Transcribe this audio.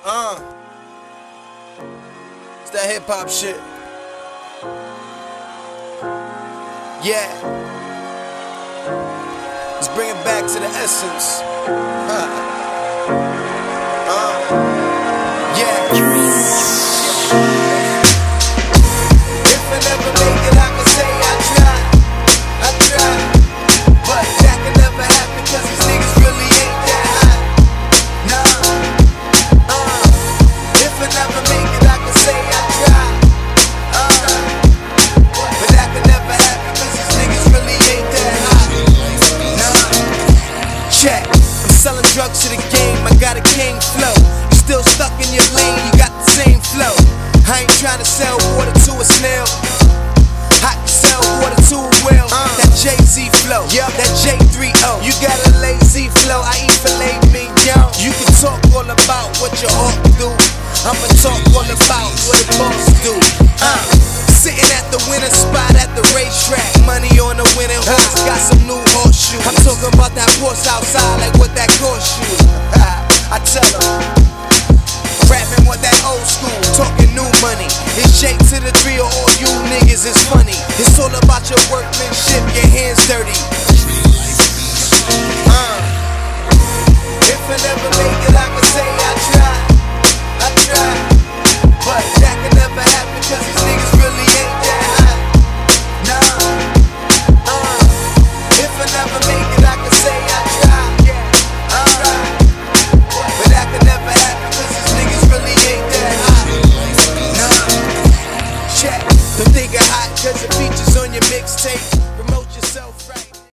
It's that hip hop shit. Yeah. Let's bring it back to the essence. Yeah. If I never make it, I can say I tried. But that can never happen, cause these niggas really ain't that hot. Nah. If I never make it, I can say I tried. But that can never happen, cause these niggas really ain't that hot. Nah. Check. I'm selling drugs to the game, I got a king flow. You still stuck in your lane, you got the same flow. I ain't trying to sell water to a snail. I can sell water to a whale. That Jay-Z flow, that J3O. You got a lazy flow, I eat filet mignon. You can talk all about what your heart do. I'ma talk all about what a boss do. Sitting at the winning spot at the racetrack. Money on the winning horse, got some new horseshoes. I'm talking about that Porsche outside, like what that cost you. I tell them, rapping with that old school, talking new money. It's J to the 3 or all you niggas is funny. It's all about your workmanship, your hands dirty. If I never make it, I can say I tried. But that can never happen, cause these niggas really ain't that hot. Nah. If I never